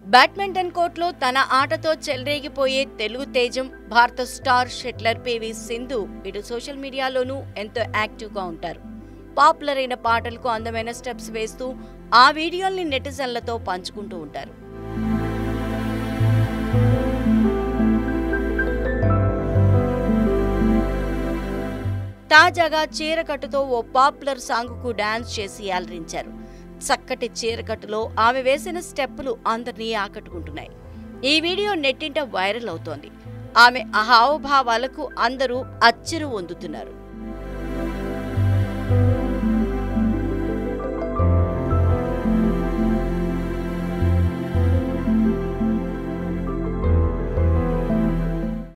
Badminton కోర్టులో తన ఆటతో చెలరేగిపోయే తెలుగు తేజం భారత స్టార్ షట్లర్ పివి సింధు ఇటు సోషల్ మీడియాలోనూ ఎంతో యాక్టివ్గా ఉంటారు. పాపులర్ అయిన పాటలకు అందమైన స్టెప్స్ వేస్తూ ఆ వీడియోల్ని నెటిజన్లతో పంచుకుంటూ ఉంటారు. తాజాగా చీరకట్టుతో ఓ పాపులర్ సాంగ్కు డాన్స్ చేసి అలరించారు. చక్కటి చీరకట్టులో ఆమె వేసిన స్టెప్పులు అందరినీ ఆకట్టుకుంటున్నాయి. ఈ వీడియో నెట్టింట వైరల్ అవుతోంది. ఆమె హావభావాలకు అందరూ అచ్చిరు పొందుతున్నారు.